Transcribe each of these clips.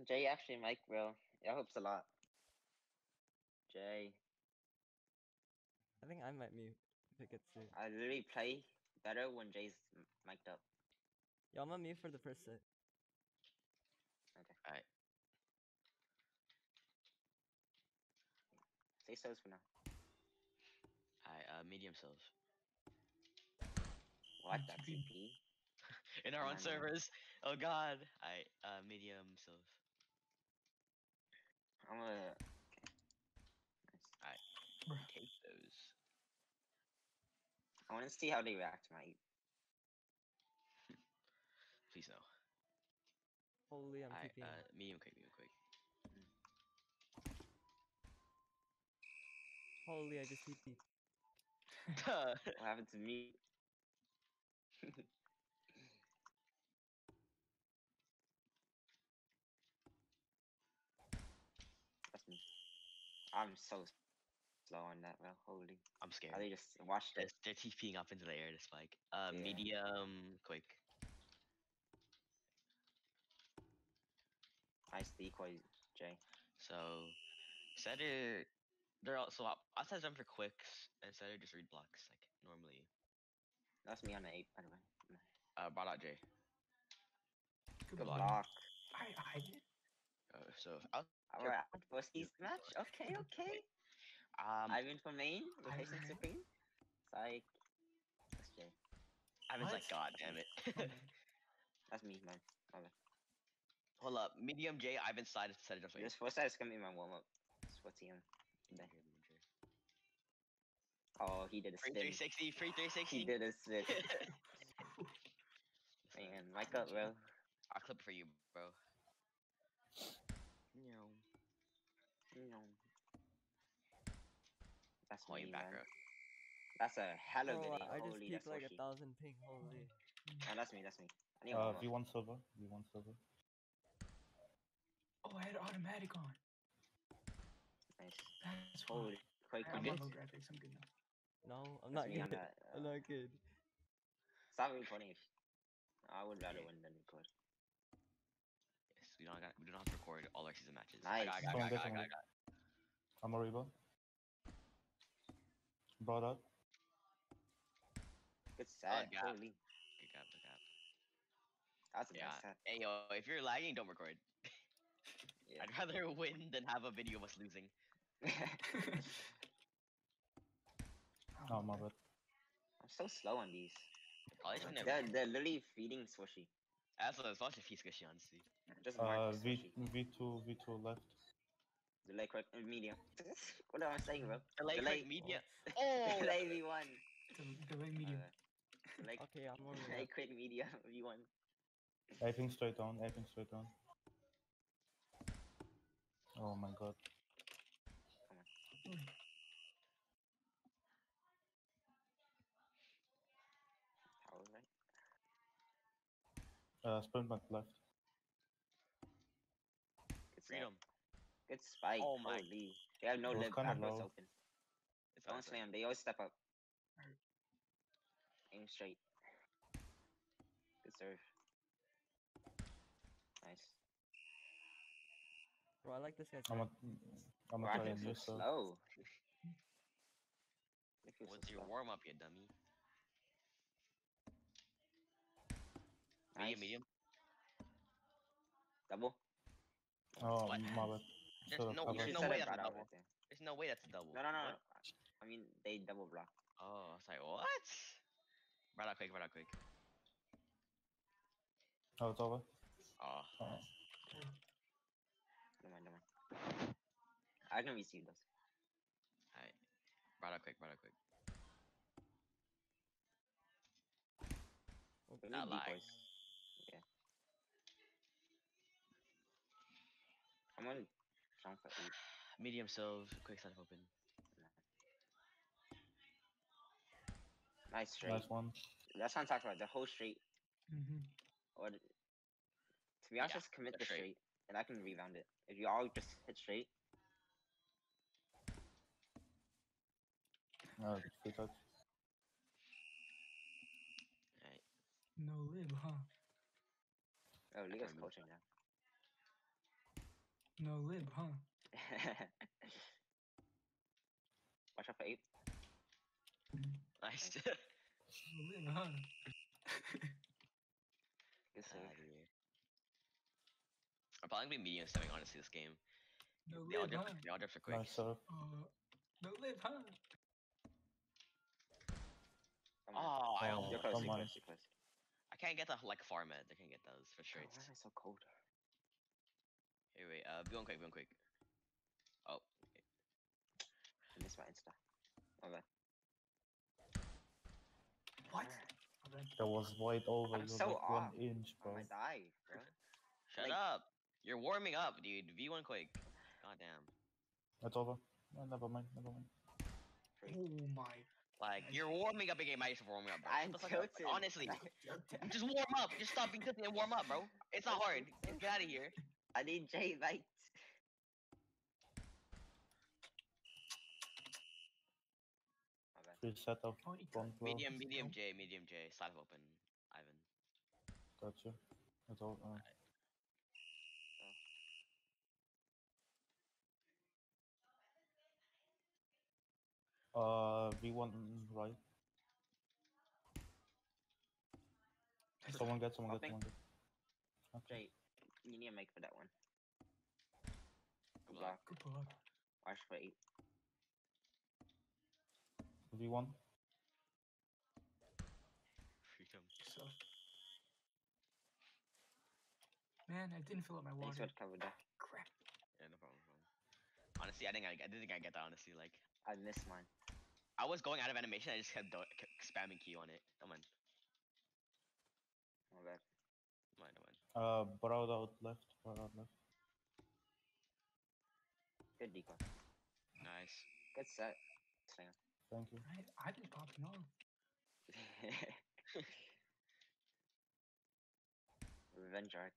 Jay actually Mike, bro. That helps a lot. Jay. I think I might mute if it gets to. I literally play better when Jay's mic'd up. Yo, I'm gonna mute for the first set. Okay. Alright. Say so's for now. Alright, medium sills. What? That's CP? In our own No. servers. Oh god. Alright, medium sills. I'm gonna. Okay. Nice. Alright. Take those. I want to see how they react to my. Please no. Holy, I'm Alright, keeping. medium quick. Holy, I just TP. What happened to me? That's me. I'm so slow on that, bro. Holy. I'm I scared. just watched it. They're TPing up into the air to spike. Yeah. Medium quick. Nice decoy, Jay. So, setter, they're also I set them for quicks, and setter just read blocks like normally. That's me on the 8, by the way. Brought out J. Good block. I did. So I'll Alright, Buski's match. Okay. Ivan for main, replacing Supreme. Psych. That's Jay. I was What? like, God damn it. That's me, man. My bad. Hold up, medium J. Ivan slide set it just This first side is gonna be my warm up. What's him? Oh, he did a Free spin. 360, free 360. He did a spin. Man, mic up, bro. I'll clip it for you, bro. No. That's Point me, back man. row. That's a hella Bro, good aim. I just Holy, peaked that's like Hoshi. 1,000 ping. Holy. Oh, that's me. I need a warm up. V1 server. V1 server. Oh, I had automatic on. Nice. That's Holy, quite I'm good. on low graphics. I'm good now. No, I'm That's not me on good. that. I'm not good. Stop recording. I would rather win than record. Yes, we don't have to record all our season matches. Nice. I got. I'm a rebound. Brought up. Good set. gap. Holy. Good gap. That's a Yeah. nice set. Hey yo, if you're lagging, don't record. Yeah. I'd rather win than have a video of us losing. Oh, my bad. I'm so slow on these. Probably should never. They're literally feeding Swooshy. That's what if he's squishy, honestly. Just mark V2 left. Delay quick medium. What am I saying, bro? Delay quick media. What? Oh! Delay V1. Delay medium. Delay Okay, I'm on delay that. quick media V1. Aping straight down. Oh my god. Come on. Tower right. Sprint back left. Good Freedom. Good spike. Oh my. Holy. They have no It was live. kinda Backwards low. open. It's Don't outside. slam. They always step up. Aim straight. Good serve. Nice. Bro, I like this guy's I'm right. Bro, gonna I try feel and so use slow. I feel so What's your slow. warm up, you dummy? Nice. Medium. Double. Oh, What? my bad. There's Should've no- You covered. should no set way a that's a brat out double. right there. There's no way that's a double. No. What? I mean, they double block. Oh, I was like, what? Right out quick. Oh, it's over. Oh. Oh. Never mind. I can receive those. Alright. Right out quick. We Not need lag. decoys. Yeah. I'm on jump for 8. Medium sills, quick setup open. Nice straight. Nice one. That's what I'm talking about. The whole straight. Or to be honest, Yeah, just commit the the straight. straight, and I can rebound it. If you all just hit straight, Free touch. Alright. No live, huh? oh, Liga's remove coaching now. No lib, huh? Watch out for 8. Nice. No lib, huh? Good save. Dude. I'm probably gonna be medium stemming honestly this game. No The all lib, huh? drips are quick. Nice serve. No lib, huh? Come on. Oh, I Oh, almost. You're close, come you're on. close, you're close. I can't get the like farm ed. I can't get those for God, straight. why am I so cold? Hey, wait. Be on quick. Be on quick. Oh. I missed my Insta. Oh, bad. What? Ah, Okay. That was wide over. I'm You're so like 1 off. inch, on bro. my dive, bro. Shut Like- up. You're warming up, dude. V1 quick. Goddamn. It's over. No, never mind. Never mind. Oh my. Like Nice. you're warming up a game. I used to warming up, bro. I'm What the fuck? tilted. Honestly, just warm up. Just stop being tilted and warm up, bro. It's not hard. Get out of here. I need J lights. My bad. Free setup. Funny Front row. Medium J. Side of open. Ivan. Gotcha. It's over. V1 right. Someone get. Popping. Okay. J, you need to make for that one. Good Block. Good block. Watch for 8. V1. Freedom. So. Man, I didn't fill up my Thanks water. for the cover there. Crap. Yeah, no problem. Honestly, I didn't think I get that. Honestly, like I missed mine. I was going out of animation. I just kept spamming Q on it. Come on. My bad. Come on. Broad out left. Broad out left. Good decoy. Nice. Good set. Slinger. Thank you. I've been popping off. Revenge arc.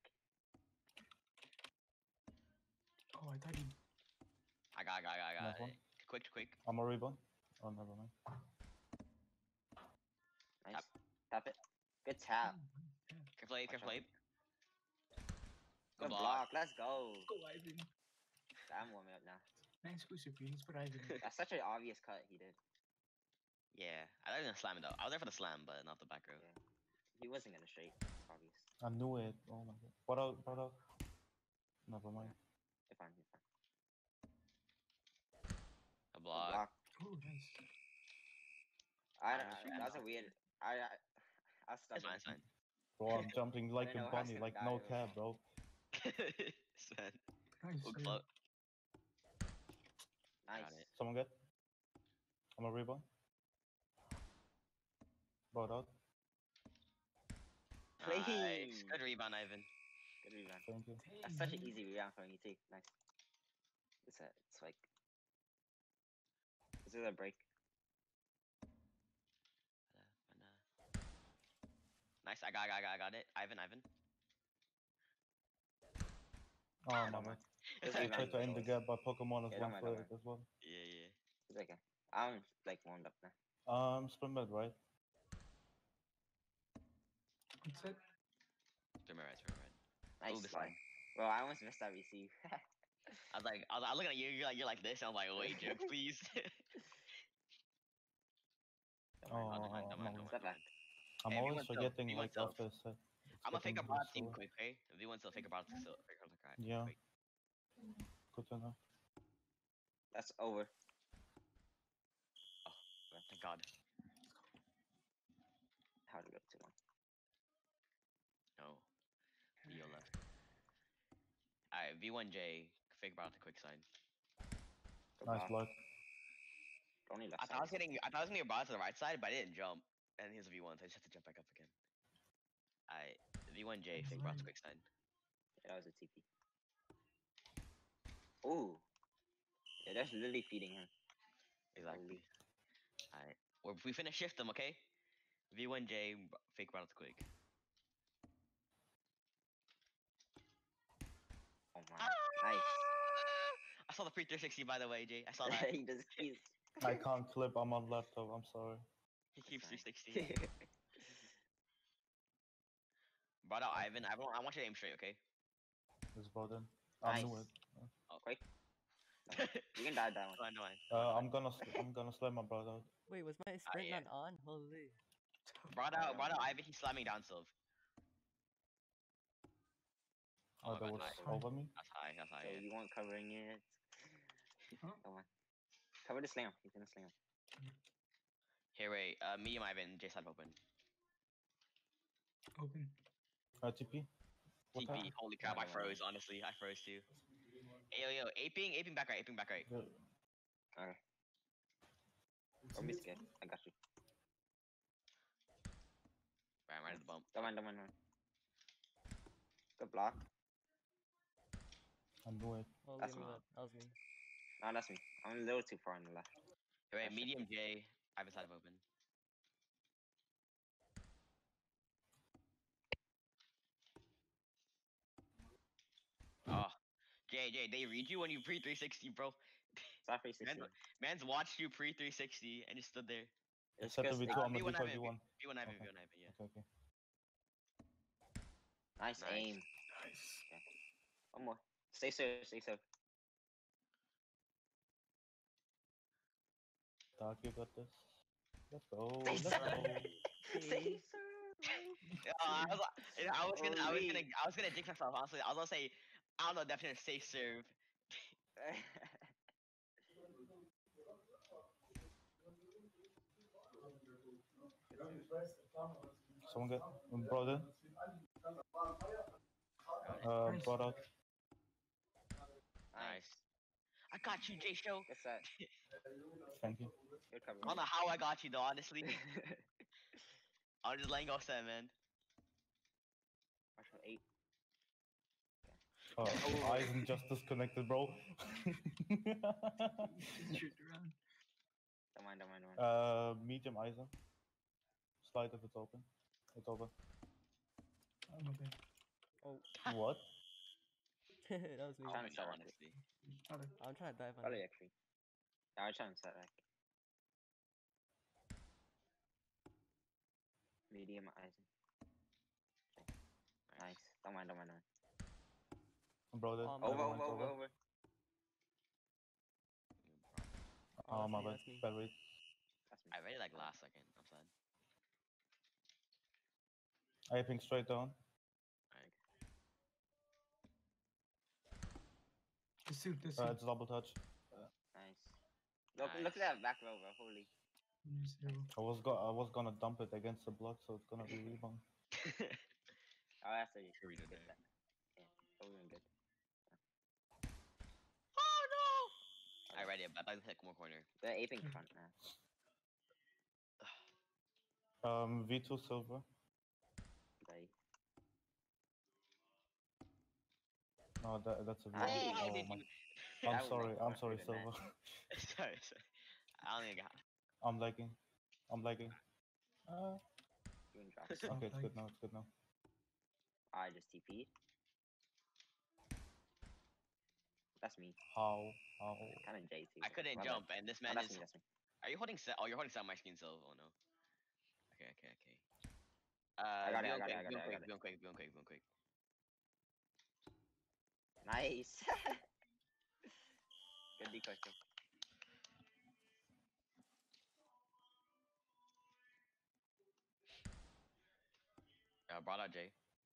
Oh, I thought he. I got Nice one. it. Quick. I'm a rebound. Oh, never mind. Nice. Tap it. Good tap. Careful ape. Watch Careful out. ape. Good Good block. Let's go. Go, Ivan. I'm warming up now. Nice exclusive greetings, but Ivan. That's such an obvious cut he did. Yeah, I was gonna slam it though. I was there for the slam, but not the back row. Yeah. He wasn't gonna straight. It's obvious. I knew it. Oh my god. Broad out. Never mind. You're fine. You're fine. A Good block. block. Oh, nice. That's a weird. I It's stuck. fine. It's fine. Bro, I'm jumping like didn't a know I was bunny, gonna like die no over cap, there. bro. It's fine. Nice. We'll save. float. Nice. Got it. Someone get. I'm a rebound. Broad out. Nice. Clean. Good rebound, Ivan. Good rebound. Thank you. Dang, That's such an man. easy rebound for me too. Nice. It's like. This is a break. Nice. I got it. Ivan. Oh, I my don't bad. mind. I Just rebound tried to end the goals. gap, but Pokemon is Yeah, one don't for mind. it as well. Yeah. It's okay. I'm like warmed up now. Sprint mid, right? What's that? Turn my right. Nice Ooh, this slide. one. Bro, I almost missed that receive. I was looking at you. You're like this. And I'm like, wait, joke, please. Don't mind. Don't mind. Step back. I'm Hey, always V1 self, forgetting V1 like self. after a set. I'm gonna fake a getting broad team slower. quick, okay? If you want to fake a broad, so fake a crack. Yeah. Quick. Good to know. That's over. Thank God. How to go to one. No. Leo left. Alright, V1J, fake broad to quick side. Good Nice block. block. Only left I thought I was side. getting your broad to the right side, but I didn't jump. And here's a V1, so I just have to jump back up again. Alright, V1J, fake broad to quick side. Yeah, that was a TP. Ooh. Yeah, that's literally feeding him. Exactly. Alright. We finish shift them, okay? V1J, fake broad to quick. Oh my. Nice. I saw the pre 360 by the way, Jay. I saw that. he's I can't clip. I'm on laptop. I'm sorry. He keeps fine. 360. Brought out Ivan. I want you to aim straight, okay? It's brought in. I knew Nice. it. Quake. No, you can die that one. No, I'm gonna slam my brother out. Wait, was my sprint yeah. not on? Holy. brought out Ivan. He's slamming down Silv. Oh, my that God, was nice. over me. That's high. So Yeah. you want covering it? Huh? Come on. Cover the slam. He's gonna slam. Here, wait. Medium Ivan. J side open. Open. TP. What TP. Holy crap! I froze. Honestly, I froze too. Hey, yo, aping back right. Okay. Don't be scared. I got you. Right at the bump. Don't mind. Good block. I knew it. Holy That's me, me. that was me. No, that's me. I'm a little too far on the left. Here, wait. Gotcha. Medium J. Ivan side open. Oh, J, they read you when you pre 360, bro. Stop 360. Man's watched you pre 360 and just stood there. It's Set the because V2 on the V1 V1. Ivan, V1 Ivan, Okay. yeah. Okay. nice Nice. aim. Nice. One more. Stay safe. Dark, you got this. Let's go. Stay Let's safe. go. Stay safe. I was gonna jinx myself. Honestly, I was gonna say, I don't know, definitely safe serve. Someone get brought in. Nice. Brought out. Nice. I got you, J Show. What's that? Thank you. Good cover. I don't know how I got you though. Honestly, I'm just letting go set, man. Watch for 8. Oh, Eisen just disconnected, bro. Just shoot around. Don't mind. Medium Eisen. Slide if it's open. It's over. I'm open. Oh, What? that was me. I Trying don't to shut know, up. honestly. Other. I'm trying to dive on Probably it. actually. I was trying to set back. Medium Eisen. Nice. Don't mind. Brother. Oh, Over. Oh, my bad. that's me. Bad read. That's me. I read it like last second. I'm sad. I ping straight down. Just shoot. It's double touch. Nice. Look Nice. at that back row, bro. Holy. I was gonna dump it against the block, so it's gonna be rebound. Oh, that's a Here we go, get dude. that. Yeah. Oh, we're doing good. Oh no! I read it, but I hit more corner. They're aping front now. V2 silver. Like, No, that's a Nice. rebound. How Oh did my. you? That I'm was sorry. like I'm far sorry, through the net. silver. sorry. I don't even got. I'm lagging. Doing drops. Okay, it's good now. I just TP'd. That's me. How? Kind of JT. I couldn't My bad. jump, and this man That's is. me. That's me. Are you holding set? Oh, you're holding set on my screen, Silv. Oh no. Okay. I got it. Be on quick. Nice. Good decoy. Brought out Jay.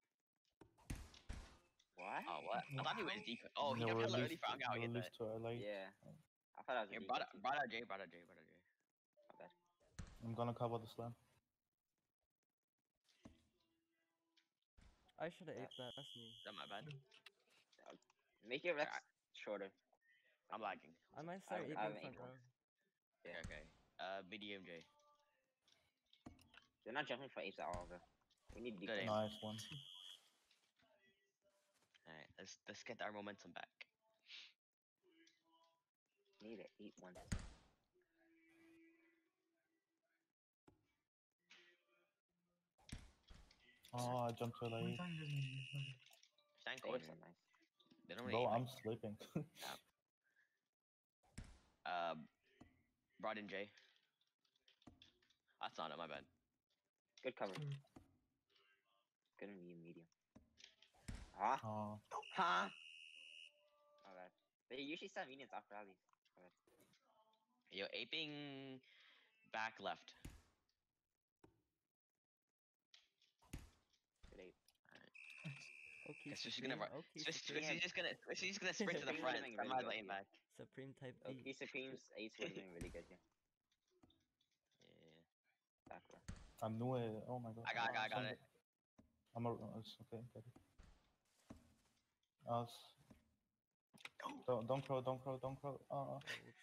What? Oh, what? I thought he was decoy. Oh, he No, got hella early release- for out. I get release that. to LA. Yeah. I thought I was a Here, decoy. brought out Jay. My bad. I'm gonna cover the slam. I should have aped that. That's me. Is that my bad? Make your reps Alright. shorter. I'm lagging. I might start I aping haven't front aped row. Yeah. Okay. Medium J. They're not jumping for apes at all, bro. We need Good decoy. aim. Nice one. Alright, let's get our momentum back. Need it. 8-1. Oh, I jumped to LA. One time doesn't mean nothing. Stand Oh, corner. it's so nice. They don't Bro, really I'm sleeping. brought in J. That's not it, my bad. Good cover. Mm. Gonna be a medium. Huh? Oh, Huh? My bad. They usually send minions after rallies. Yo, aping back left. Good ape. Okay, Guess she's Supreme. gonna run. Okay, She's Supreme. just gonna sprint to the Supreme front. would've been I'm really not good aim here. back. Supreme type Okay, B. Supreme's ace would have been really good here. Yeah. Back row. I'm new. Oh my god. I got it. I'm a. It's okay. Get it. Us. Don't crow. Don't crow. Don't crow. Oh, whoops.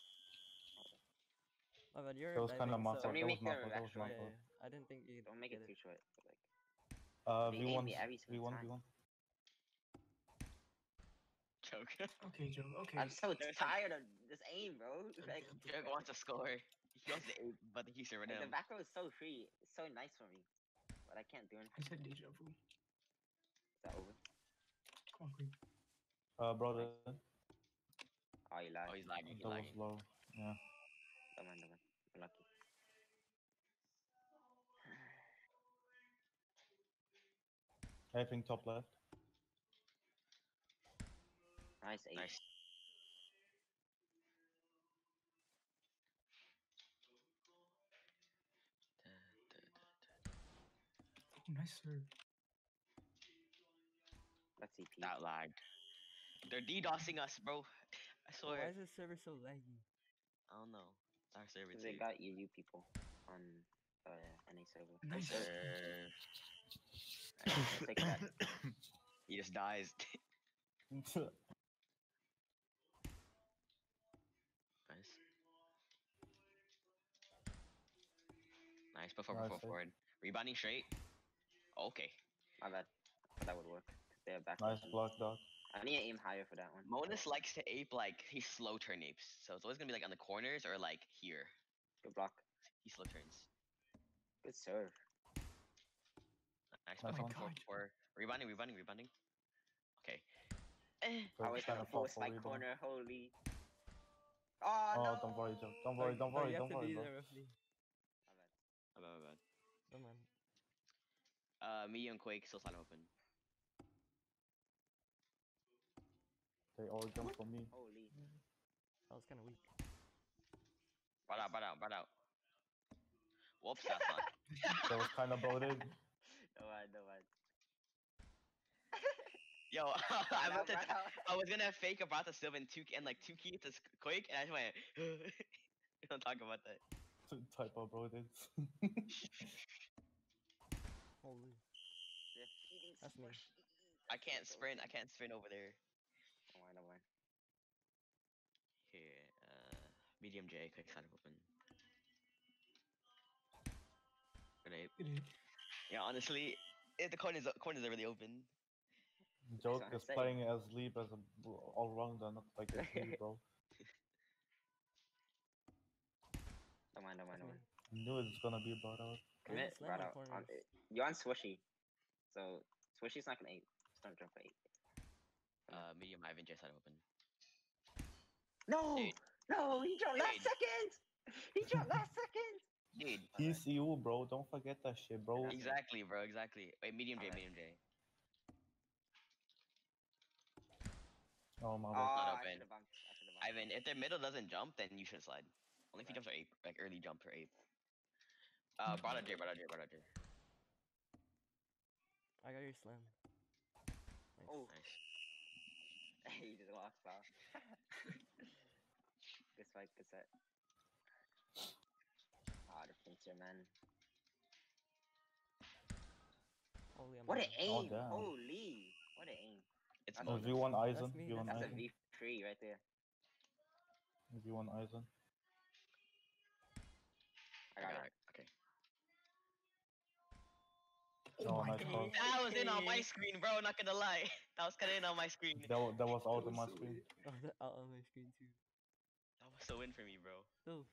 Oh, but you're That was kind of diving, my so... fault. That Somebody was make my their fault. That was my Yeah, fault. yeah. I didn't think you'd Don't make get it too short. But like, they V1. aim me every single V1. time. V1. Joke. Okay, Joe. Okay. I'm so There's some- tired of this aim, bro. Like, Joke wants to score. He wants to ape, but he's over like, him. the back row is so free. It's so nice for me, but I can't do anything. I said deja vu. Is that over? Come on, Queen. Brother. Oh, you lied. Oh, he's lagging. He's That was lagging. low. Yeah. Don't mind, don't mind. I'm lucky. Aping top left. Nice ace. Nice. Oh, nice serve. Let's see, P. That lag. They're DDoSing us, bro. I Oh, swear. why is this server so laggy? I don't know. It's our server Because too. they got EU people on NA server. Nice. Let's take that. He just dies. Nice. Nice. Before Nice, forward. Rebounding straight. Okay. My bad. But that would work. 'Cause they're back. Nice block, dog. I need to aim higher for that one. Monus likes to ape like he slow turn apes. So it's always gonna be like on the corners or like here. Good block. He slow turns. Good serve. Nice. Oh my Before God. for rebounding. Okay. I Good always kind got of a full foul for spike rebound. corner. Holy. Oh, no. Don't worry, Joe. Don't Oh, worry, don't oh, worry, you have don't to worry, be bro. there roughly. My bad. My bad. Oh, man. Medium Quake still side open. They all jump for me. Holy. That was kind of weak. Brought out. Whoops, that's not. That was kind of bloated. No mind, no mind. Yo, Run out. I was gonna fake a Brata Silva and like two keys to Quake, and I just went. Don't talk about that. Typo bloated. Holy. They're feeding That's me. squishy. I can't sprint over there. No mind, no mind. Here, medium J, quick side open. Grenade. Good hit. Yeah, honestly, if the corners are really open. Joke what I'm is saying. playing as Leap as a all rounder, not like as Leap, bro. Don't mind, no mind, no mind. I knew it's gonna be brought out. Commit, slam right on out. corners. You're on Swishy. So, Swishy's not gonna aim. Just don't jump for 8. Medium Ivan J side open. No! Dude. No! He dropped last Dude. second! He dropped last second! Dude, He's you, bro. Don't forget that shit, bro. That's me. exactly, bro, exactly. Wait, medium J, Alright. medium J. Oh my Oh, bad. Not I open. should've bumped. Ivan, if their middle doesn't jump, then you should slide. Only if he Right. jumps are ape, like early jump or ape. Brada J. I got your slam. Nice. Oh. Nice. He just walks off. Good spike, good set. Ah, the pincer, man. Holy, I'm What an down. Oh, aim! damn. Holy! What an aim. It's That's bonus. V1 Eisen. That's me, V1 that's That's a Eisen. V3 right there. V1 Eisen. I I got got it. it. Okay. Oh, nice God. pass. That was in on my Okay. screen, bro. Not gonna lie. That was kind of in on my screen. That was out of my screen. Oh, that out on my screen too. That was so in for me, bro. Oh.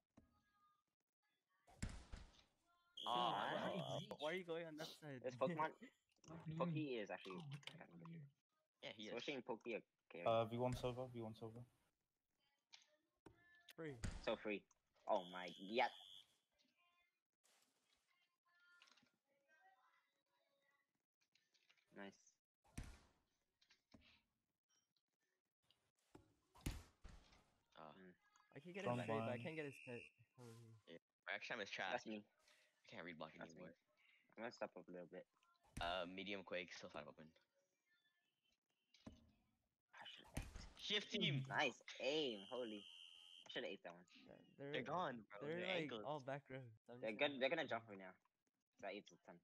Oh, Alright. How do you reach? Why are you going on that side? This Pokemon, What do you mean? Pokey is actually Oh, what the heck? kind of good. Yeah, he is. Swishing and Pokey are carry. V1 silver. V1 silver. Free. So free. Oh my, yeah. Nice. I can get Strong his trade, but I bind. can't get his pet. Holy. My action time is trash. That's me. I can't read blocking That's me. anymore. I'm gonna step up a little bit. Medium quake, still side open. I should- Shift team! Nice aim. Holy. I should have ate that one. Yeah, They're gone, bro. They're Their like ankles. all back row. So I'm They're just good. gonna- They're gonna jump right now. So I ate the 10.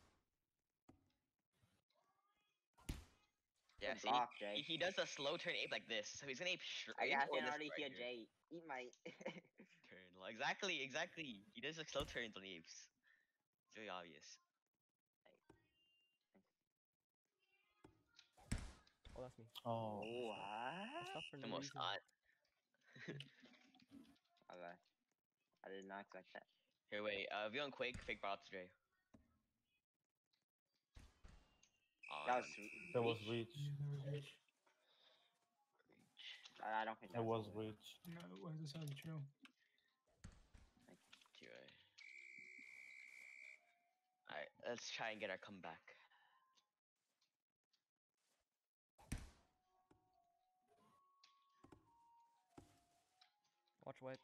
Yeah, Good see, block, Jay. he does a slow turn ape like this, so he's gonna ape straight. I or can this already right hear here. Jay. Eat my. Turn. Well, exactly. He does like slow turns on the apes. It's really obvious. Oh, that's me. Oh. What? I stopped for The no most reason. odd. Okay. I did not expect that. Here, wait. If you on Quake, fake bot to Jay. That was There was reach? reach. Yeah, that was reach. I don't think that It was over. reach. No, it was the side of the trail. Alright, let's try and get our comeback. Watch wipe.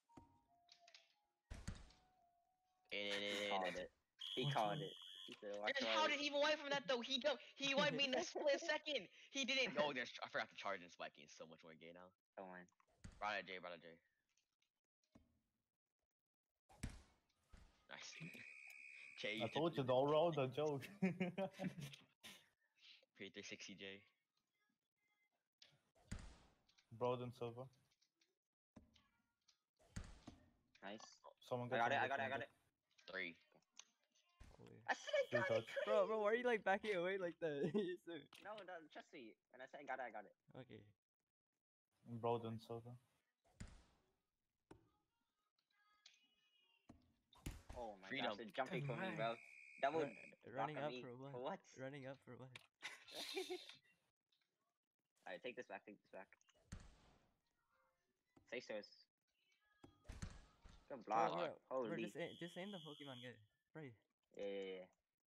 Called it. He Watch called out. it. He said, watch And how out. did he even wipe from that though? He wiped me in a split second. He didn't. Oh, I forgot to charge and spiking. It's so much more gay now. Come on. Brother J. Nice. Jay, I told you, don't roll the joke. Pre 360 J. Broad and silver. Nice. Someone I get got it. one, I got it. I got it. 3. Holy. I said I Free got it. touch. Bro, why are you like backing away like that? No, no, trust me. And I said I got it. I got it. Okay. Broad and silver. Oh my Freedom. gosh, they're jumping for me, Good bro. Double Running block on up me. for what? For what? Running up for what? Alright, take this back. Take this back. Say so. Good block. Bro, Holy. just aim the Pokemon, get it. Right. Yeah.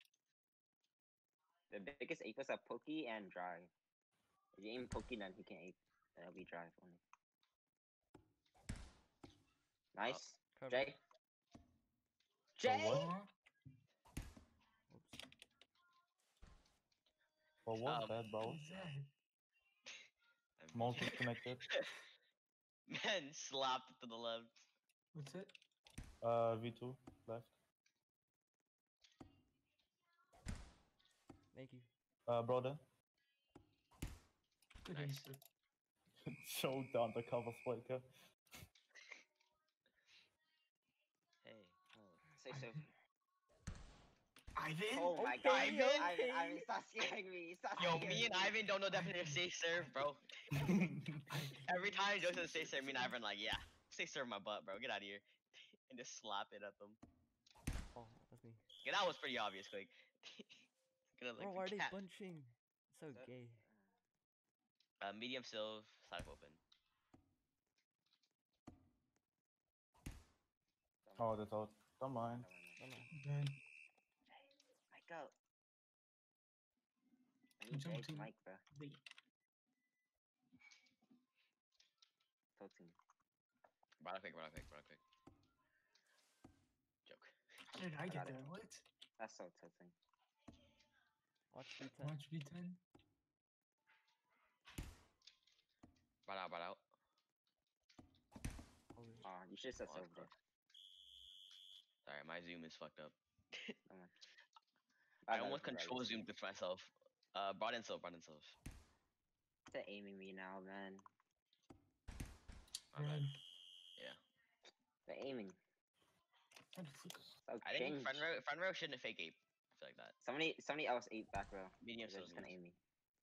The biggest apes are Pokey and Dry. If you aim Pokey, then he can ape. That'll be Dry only. Nice. Cover. Jay. Jay! what? Huh? Oops. What was that, bro? What was that? Multi connected. Man slapped it to the left. What's it? V2 left. Thank you. Broaden. Good Nice. answer. So down the cover spiker. Hey. Say so. Ivan? Oh my Okay, god. okay. Ivan, stop scaring me. Stop Yo, scaring me and Ivan don't know definition of stay serve, bro. Every time Joe says stay serve, me and Ivan like, yeah, stay serve my butt, bro. Get out of here. And just slap it at them. Oh, that's me. Yeah, that was pretty obvious, quick. Gonna Bro, like why are the they cat. bunching? So So- gay. Medium silv, side open. Oh, that's out. Don't mind. Oh no. Then Mic out. I Can need jump Jay's to- mic, bro. wait. Tilting. Brother quick. Joke. How did I got get it. there? What? That's so tilting. Watch D10. Watch V10. Brought out. Holy. You should have said Oh, so fuck. there. Sorry, my zoom is fucked up. I I almost control zoomed with myself. Brought in silv. They're aiming me now, man. My bad. Run. They're aiming. How to flick- So I think cringe. front row shouldn't fake ape. I feel like that. Somebody else ate back row. Medium They're silv. just gonna aim me.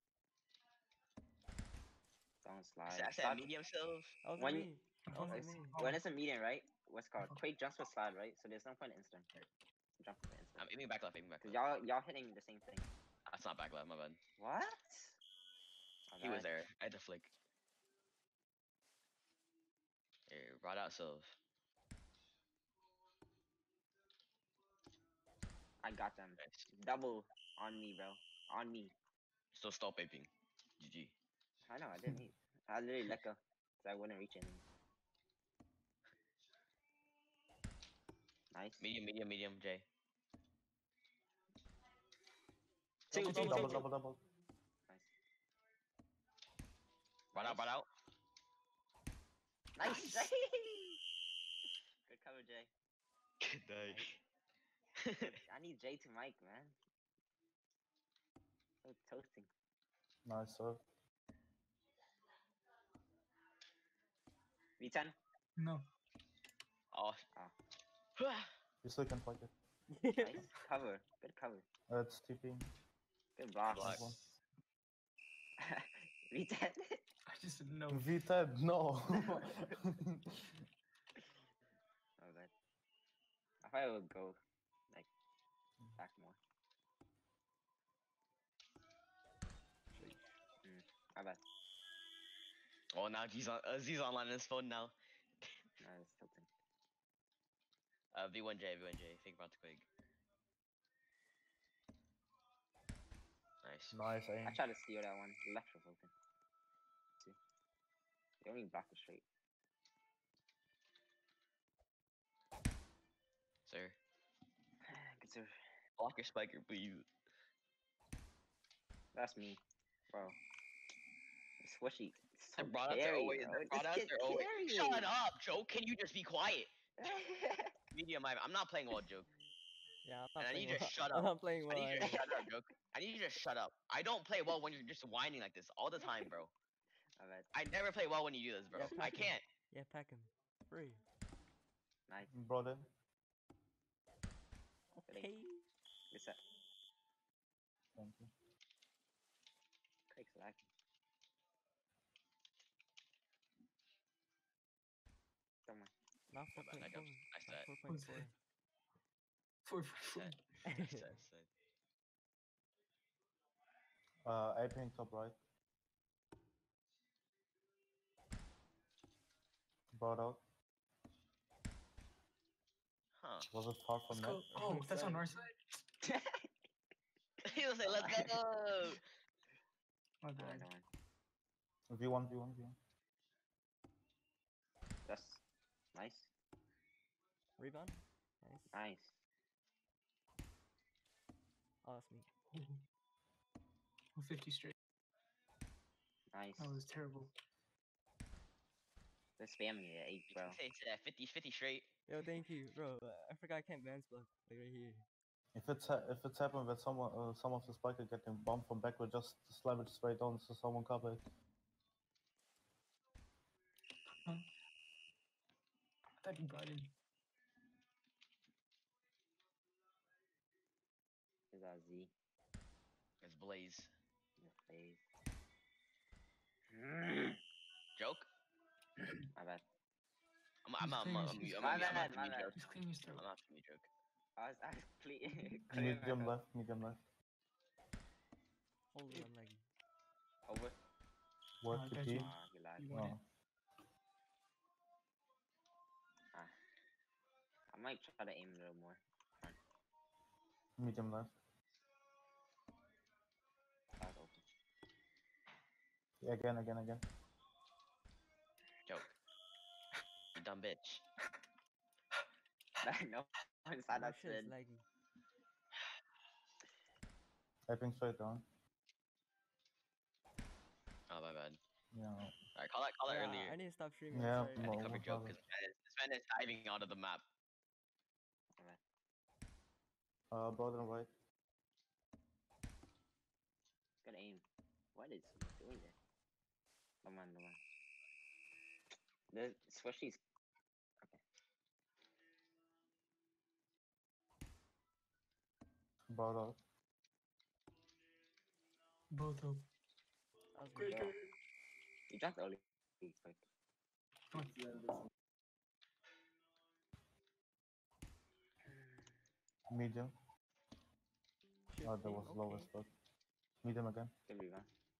Don't slide. I said Slide. medium silv. That was When- me. That was It's- me. When it's a medium, right? What's it called? Quake jumps with slide, right? So there's no point in instant. Jump with instant. I'm aiming back left. Cause y'all hitting the same thing. That's not back left, my bad. What? He was there. I had to flick. Here, brought out silv. I got them. Nice. Double on me, bro. On me. Still stop aping. GG. I know. I didn't eat. I literally let go. So I wouldn't reach anything. Nice. Medium, Jay. Two, Double, two, double, two, Double. two. Nice. Run out. Nice. Good cover, Jay. Good night. I need Jay to mic, man. So toasting. Nice serve. V10. No. Oh. You still can fight it. Nice. Cover. Good cover. It's TP. Good block. Block. V10. I just didn't know. V10, no. Oh, bad. I thought I would go like back more. My bad. Oh, now Z's online on his phone now. No, it's tilting. V1J. Think about the quick. Nice. Nice aim. I tried to steal that one. The left was open. See? They don't even block the straight. Sir. Good serve. Block your spiker, please. That's me, bro. It's swishy. It's so Brought out their carry, always. bro. Brought This out kid their always. carry. Shut up, Joe. Can you just be quiet? Medium, I'm not playing well, Joke. Yeah, I'm And not I playing need you to well. shut I'm up. not playing I well. need you to either. shut up, Joke. I need you to shut up. I don't play well when you're just whining like this all the time, bro. My bad. I never play well when you do this, bro. Yeah, I pack him. can't. Yeah, pack him. Free. Nice. Brought in. Okay. Good set. Thank you. Craig's lacking. Don't mind. Now Not bad, 4.4. nice set. 4.4. 4. Set. Aping top right. Brought out. Huh. Was it far Let's from net? go. Oh, that's on our side. He was like, let's go. My Don't bad. mind. V1. That's nice. Rebound. Nice. Nice. Oh, that's me. Ooh. 50 straight. Nice. That was terrible. They're spamming it at 8, bro. Say 50 straight. Yo, thank you, bro. I forgot I can't bounce block. Like right here. If it's happened that some of the spiker getting bumped from backward, just slam it straight on so someone cover it. I thought you brought in. Is that Z? It's Blaze. Your face. Joke? My bad. I'm My bad, not my me bad. joke. Just clean your throat. I'm not me joke. I was clear. Medium left. Holy, I'm lagging. Over. Work I the got P. you. You lied. You want it? I might try to aim a little more. Medium left. That was open. Yeah, again. Joke. You dumb bitch. No one saw My that shit is said. laggy. Aping straight down. Oh, my bad. Yeah. Alright, call that Yeah, earlier. I need to stop streaming. Yeah, I'm sorry. I no. had to cover joke cover. because this man is diving out of the map. Brought in right. Good aim. What is he doing there? Come on. The swishy's. Okay. Brought out. Both of. That was Great. me. You jumped early. Quick. Medium. Shit, Oh, that was okay. low as fuck. Medium again. Good rebound.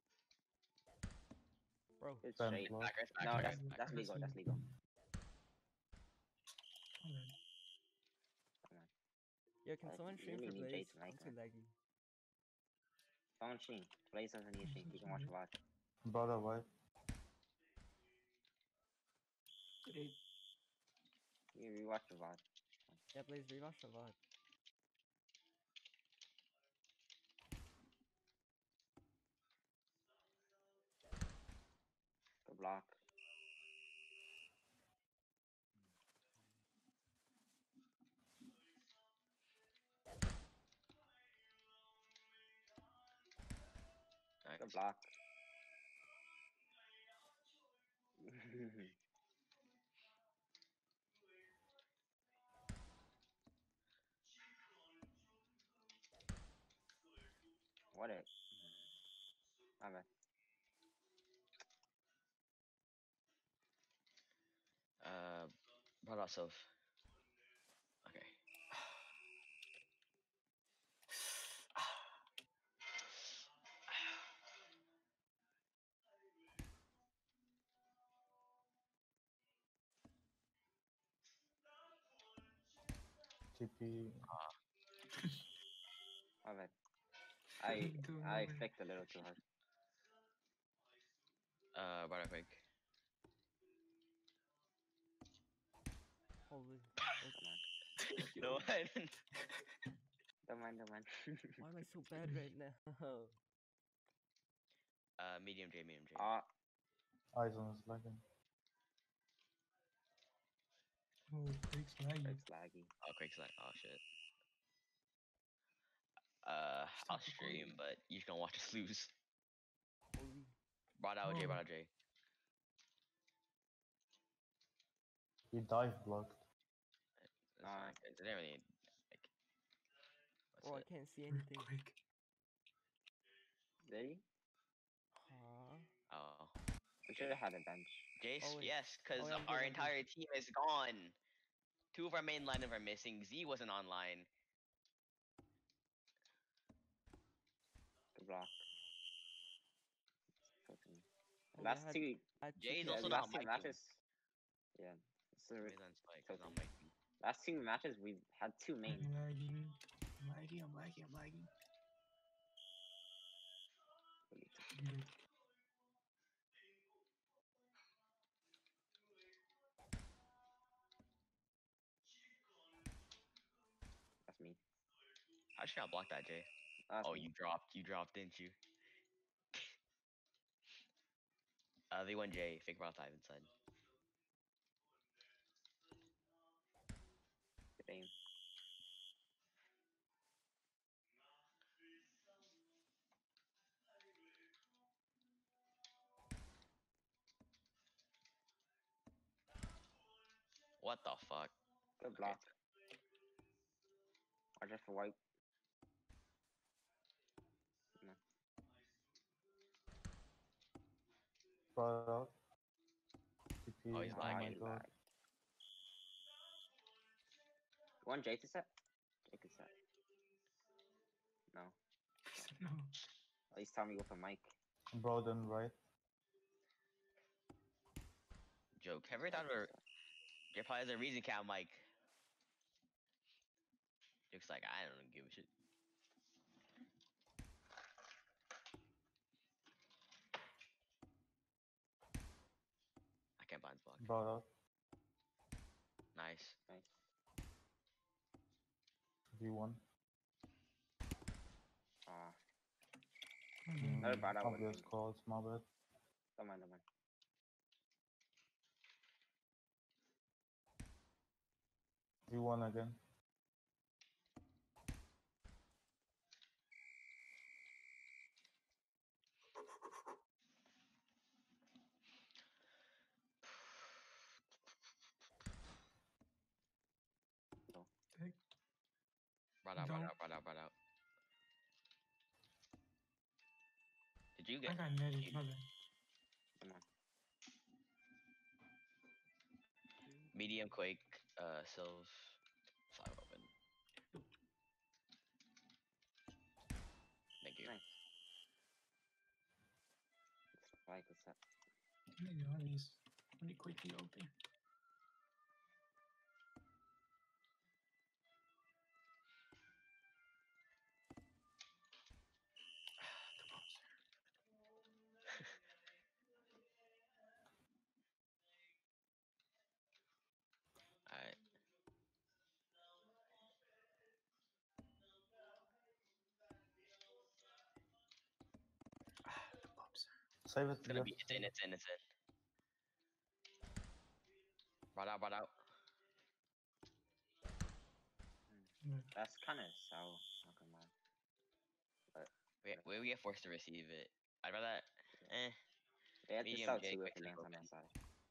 Bro. It's Bam, straight. block. Back. No, that's legal. That's legal. Yo, can someone You stream really for need Blaze? Jay tonight, I'm too laggy. Someone stream. Blaze doesn't need a stream. He can watch VOD. Brought out right. Great. You watch the VOD. Yeah, please rerush a lot. Good block. Nice. Good block. What it? My bad. What about Soph? Okay. TP. My bad. Doing I over. flicked a little too hard. Right quick. Holy. Come on. No, I didn't. Don't mind, don't mind. Why am I so bad right now? Medium J, medium J. Eyes on his lagging. Oh, Quake's laggy. It's laggy. Oh, Quake's like, oh shit. Stop I'll stream, recording. but you're gonna watch us lose. Holy. Brought out J, Oh. brought out J. He dive blocked. That's fine. 'Cause they didn't really like. Bro, I What's it? can't see anything. Quake. Did he? Huh? Oh, We should have had a bench. Jace, Oh, wait. yes, because Oh, yeah, I'm our good, I'm good. entire team is gone. 2 of our main lineup are missing. Z wasn't online. Good block. Fucking- Oh, yeah, Last two, I had two Jay's kills. also last not two miking. matches. Yeah. It's the He's on spike. He's not tilting. miking. Last two matches we've had two I'm main. lagging. I'm lagging. I'm lagging. I'm lagging. I'm good. That's me. How should I block that, Jay? That's Oh, me. you dropped, didn't you? They went J. Fake about dive inside. Good aim. What the fuck? Good Okay. block. Watch out for white. No. Brought out. TP. Oh, he's Oh my lagging. god. You want Jay to set? Jay can set. No. No. At least tell me with a mic. Broaden right. Joke. Have you ever thought of Jay probably has a reason count, Mike? Joke's like, I don't give a shit. I can't bind block. Brought out. Nice. Nice. V1. Another bad out Obvious with calls, my bad. Don't mind, don't mind. V1 again. Brought out, brought Don't. out, brought out, brought out. Did you I get? got netted. My bad. Come on. Medium Quake, Sylve, 5 open. Thank you. Nice. Like what's that? Maybe one of these. Let me quickly open. Alright. Save it. It's gonna be. It's in. It's in. It's in. Brought out. Brought out. That's kind of sour. Not gonna lie. We get forced to receive it. I'd rather. Eh. They had to Medium sell J, two if quick it lands on open. that side.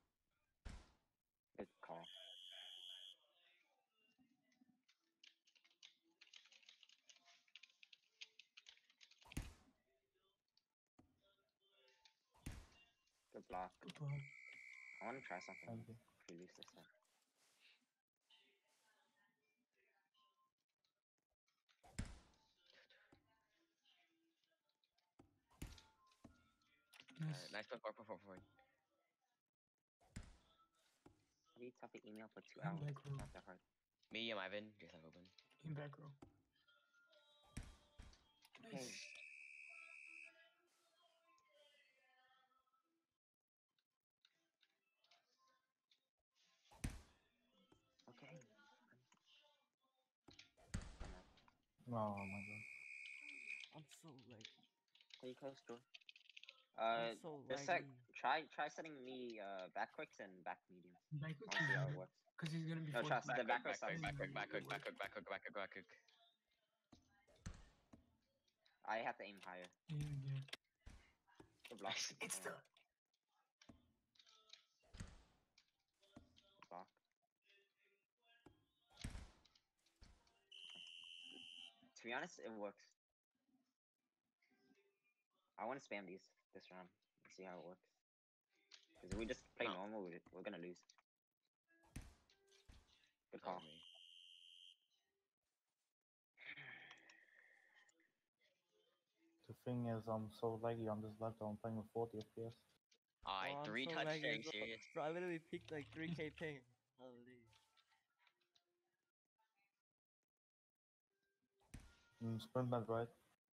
Good call. Good block. Good block. I want to try something. Thank you. Release this time. Nice. Nice point. 4. Maybe type an email for 2 I'm hours. back row. Not that hard. Medium Ivan. Just like open. In back row. Okay. Nice. Okay. Oh my god. I'm so laggy. Can you close door? I'm so Just like laggy. try setting me back quicks and back mediums. Back I wanna see how it works. because he's gonna be No, forced trust back. the back quick sucks. Back quick. I have to aim higher. Yeah. Good block. It's the Good block. To be honest, it works. I want to spam this round and see how it works. Because if we just play No. normal, we're gonna lose. Good call. The thing is, I'm so laggy on this laptop. I'm playing with 40 FPS. Alright, I'm 3 so touch. laggy Are as you well. serious? Bro, I literally peaked like 3k ping. Holy. Sprint net right.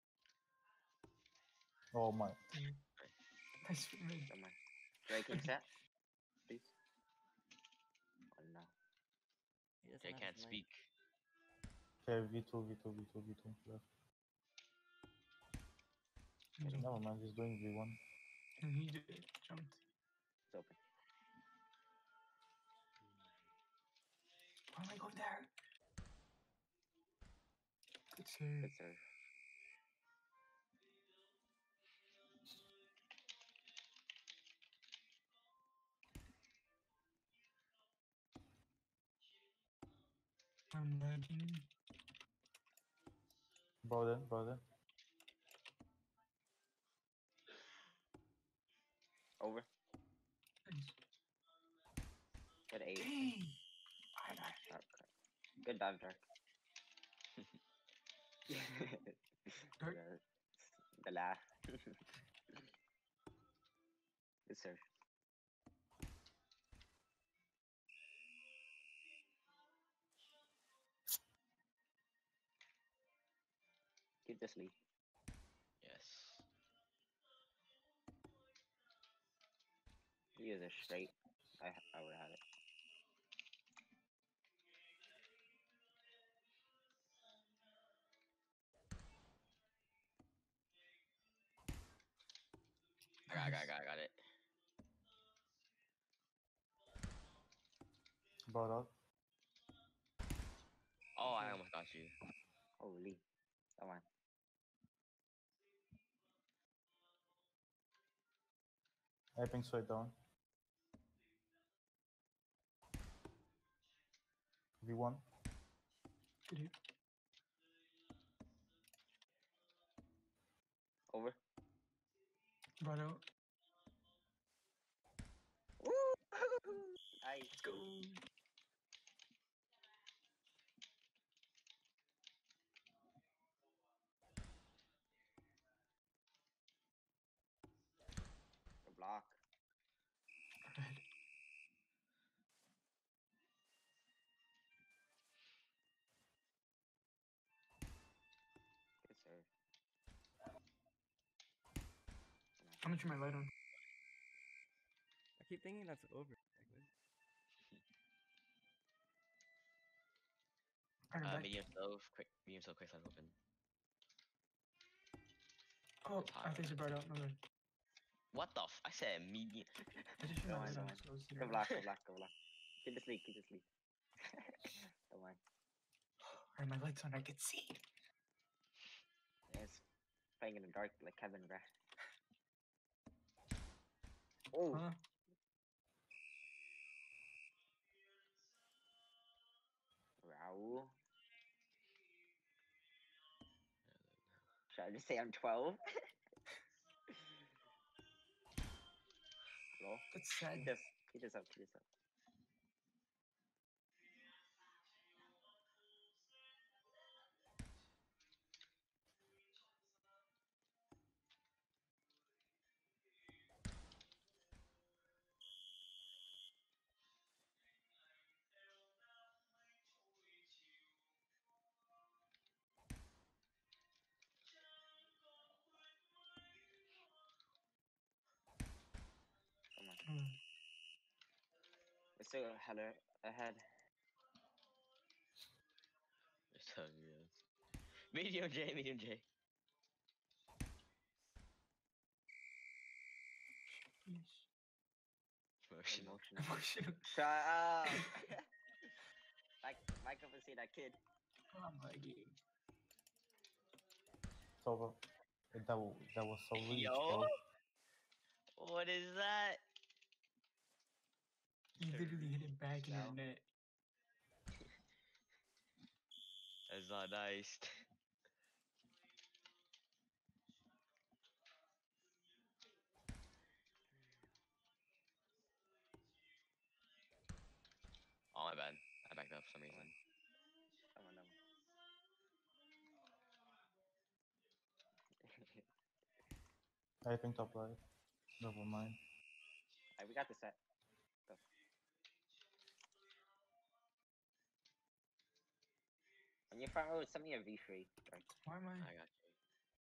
Oh my. nice mid. Come on. Breaking set. Please. Oh no. He doesn't They have can't his mic. speak. Okay, V2 left. He's Never open. mind, he's doing V1. And he did jumped. It's open. Why am I going there? Good save. Good serve. I'm lagging. Brought in. Over. Nice. Good 8. Dang! Okay. Good dive, Dark. Dark. The laugh. Good serve. Keep this lead. Yes. Use a straight. I would have it. Got it. Brought out. Oh, I almost got you. Holy. Come on. Aping straight down. V1. Good hit. Over. Brought out. Woo! Nice. Let's go. Good block. Red. Good serve. I'm gonna turn my light on. I keep thinking that's over. Like, what? Alright, back. Medium slow, quick side open. Oh, I think it's brought out. No good. What the I said medium. I just Go shot my on, light go on, on. so I was Go zero. block, go block, go block. Keep this lead, keep this lead. Don't mind. Alright, my light's on, I can see. Yeah, it's playing in the dark like Kevin, bruh. Oh, Huh? Raul. Should I just say I'm 12? Hello? That's sad. Keep this up, keep this up. Come on. We're still ahead. It's so good. Medium J, medium J. Yes. Emotional. Emotional. Emotional. Shut up! Mike up and see that kid. Oh my god. It's over. That was so reach, Yo, bro. what is that? You literally hit it back in No. your net. That's not nice. Oh my bad. I backed up for some reason. Come on, I think top right. Never mind. Alright, we got the set. Go. On your front row, send me a V3. Right. Why am I? I got you.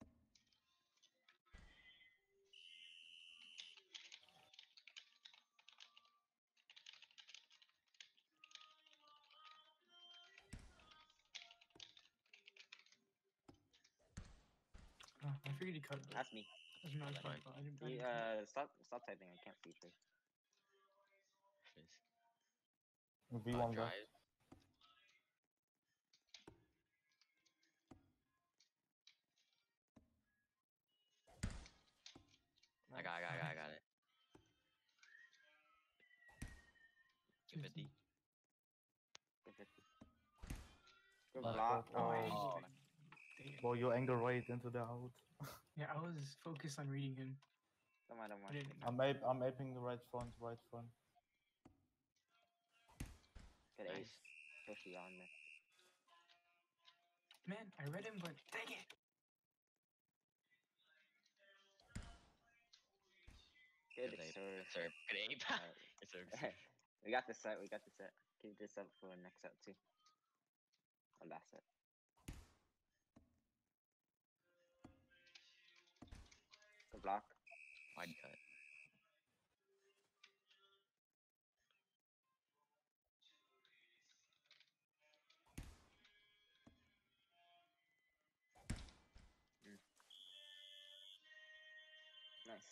Oh, I figured he cut. That's me. That's not That's my fine. fault. I didn't. Stop typing. I can't see through. V1 left. Drive. I got it. 250. Good Block. block. Oh, I Oh, angled it. Damn. Boy, you anger right into the out. Yeah, I was focused on reading him. don't mind, don't I mind. didn't. I'm aping the right front. Good Nice. ace. Pushy on there. Man, I read him, but dang it. Good Good ape. serve. Good serve. Good ape. Alright. Good serve. Good serve. We got the set. Keep this up for next set too. Or last set. Good block. Wide cut. Nice.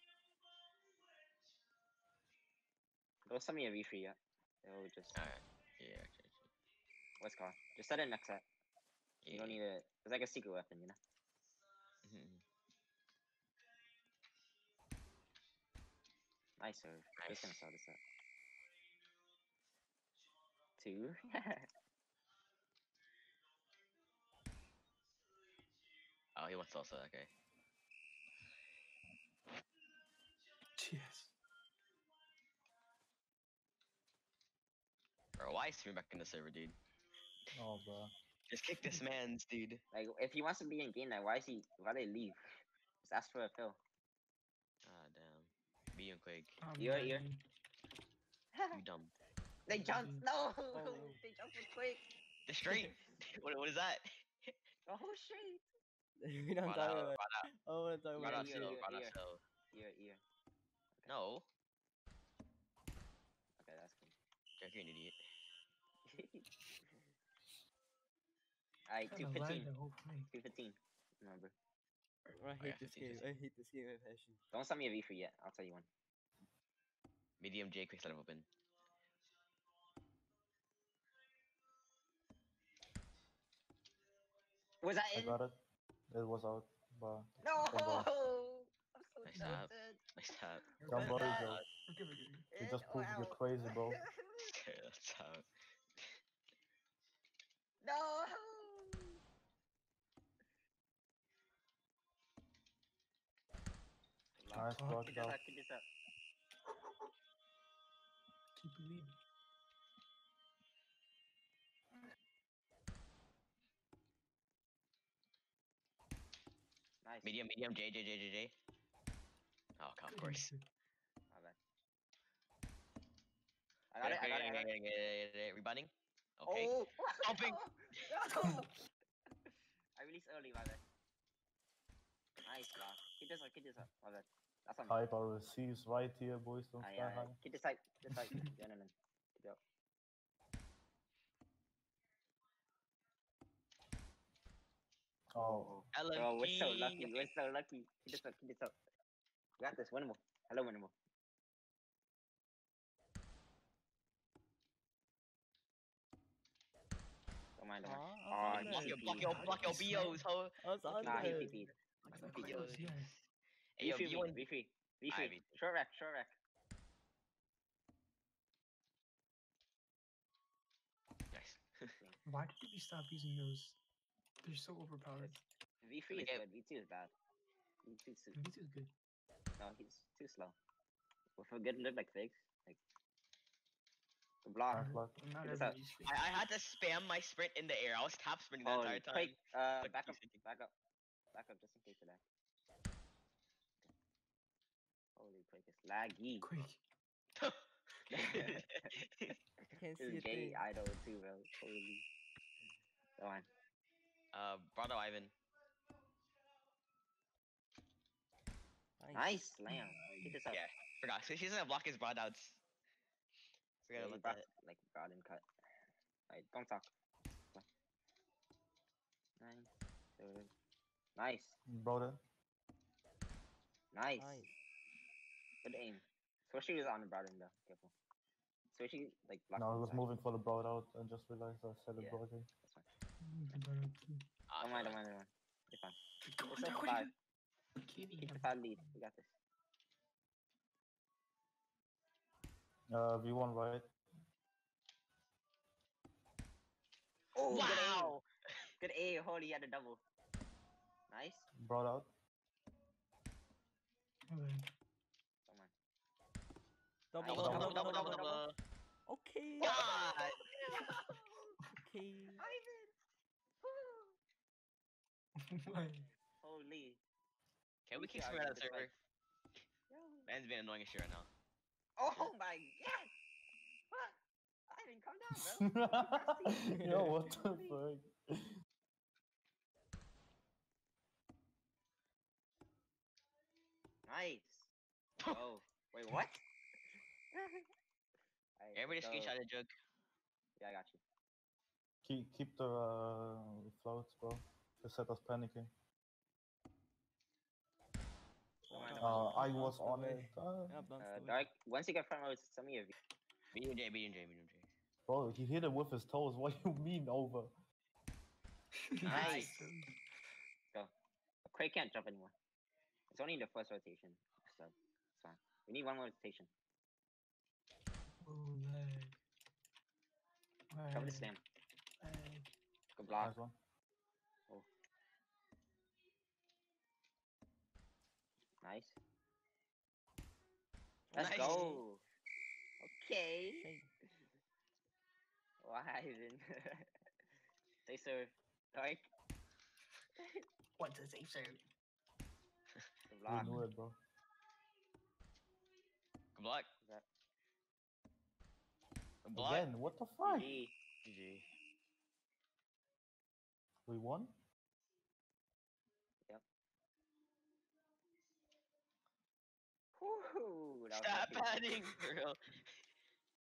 Don't send me a V3 yet. It'll just. Alright. Yeah, actually. What's called? Just set it next set. Yeah. You don't need it. It's like a secret weapon, you know? Mhm. Nice serve. Just gonna Nice. start this set. 2. Oh, he wants salsa. Okay. Yes. Bro, why is he back in the server, dude? Oh, bro. Just kick this man's, dude. Like, if he wants to be in game night, why they leave? Just ask for a fill. Ah, damn. Medium quick. Ear. You dumb. They jumped. No! Oh. They jumped with quick. The straight. what is that? Oh, shit. We don't talk about it. I want to talk Right about out, this ear, shit. ear. Ear. No. Okay, that's cool. Jack, you're an idiot. Alright, Kinda lagged 215. the whole play. 215. Remember. I hate yeah, this 15, game. I hate this game with passion. Don't send me a V3 yet. I'll tell you one. Medium J, quick set up open. Was that I in? got it. It was out. But No! Don't worry. I'm so Nice tap. tilted. Nice tap. don't Was worry, that Joe. We're good, we're good. You in just or proved you're out? crazy, bro. That's out. No! Nice Oh, block, Keep this Joe. up, keep this up. Keep the lead. Nice. Medium, J, J, J, J, J. Oh, of course. My bad. I got it, I got it, I got it. Rebounding. Okay. Oh! Jumping. No! I released early, my bad. Nice block. Keep this up, keep this up. My bad. That's on me. Hyper receives right here, boys. Don't Aye, sky aye, high. aye. Keep this tight. Keep this tight. Yeah, no. Keep it up. Oh, Bro, we're so lucky. LFG. We're so lucky. Keep this up, keep this up. We got this. Winnable. Hello, winnable. Don't mind, don't mind. Aw, Oh, I was he on Block TP'd. your, block your BOs, ho. I was on Nah, he there. TP'd. I Block thought your close, BOs. yeah. Hey, yo, V3 B1. me. V3. V3. Ivy. Short rack, short rack. Nice. Why did we stop using those? They're so overpowered. V3 is Okay. good. V2 is bad. V2 is V2 is good. no, he's too slow. With a good look like fakes, like the block. nice block. Not Check this out. everybody's fit. I had to spam my sprint in the air. I was tap sprinting the entire time. Quake, Like, back up, two seconds. back up, back up, just in case of that. Holy Quake is laggy. Quick. I can't This see is a gay thing. idol too, bro. Holy. Go on. Brother Ivan. Nice slam. Keep this up. Yeah, forgot. So he's gonna block his broadouts. So Yeah, gotta you let brought, that. like broad and cut. Alright, don't talk. Nice. Nice. Brother. Nice. Nice. Good aim. Switchy was on the broad end though. Careful. Switchy like blocked No, I the was side. moving for the broad out and just realized I said it Yeah. broad in. That's fine. Ah, Don't mind, fuck. don't mind, don't mind. You're fine. Come It's on, still what are 5. you kidding? Keep the 5 lead. We got this. V1 right. Oh, Wow! Good aim. Holy, he had a double. Nice. Broad out. Don't mind. Double, Nice. double, Double, double, double, double. Okay. God! Okay. Ivan! Why? Holy. Can we Who's kick the someone out of argument the server? Yo. Man's being annoying as shit right now. Oh my god! What? Ivan, calm down, bro. Yo, what the fuck? Nice. Oh, wait, what? Alright, Everybody let's go. screenshot a joke. Yeah, I got you. Keep the floats, bro. Just set us panicking. Don't mind, don't Oh, mind. I was bounced on away. it. Yeah, bounced away. Dark, once you get front row, send me a V. Medium J, medium J, medium J. Bro, he hit it with his toes. What you mean over? Nice. Go. Quake can't jump anymore. It's only in the first rotation. So, it's fine. We need one more rotation. Oh, lag. Cover the Lag. slam. Lag. Good block. Nice one. Nice. Let's Nice. go. Okay. Hey. Why then? They serve. Dark. What's a safe serve? Good We block. knew it, bro. Good block. That- Good block. Again, what the fuck? GG. GG. We won? Whew, that was Stop lucky. padding, for real.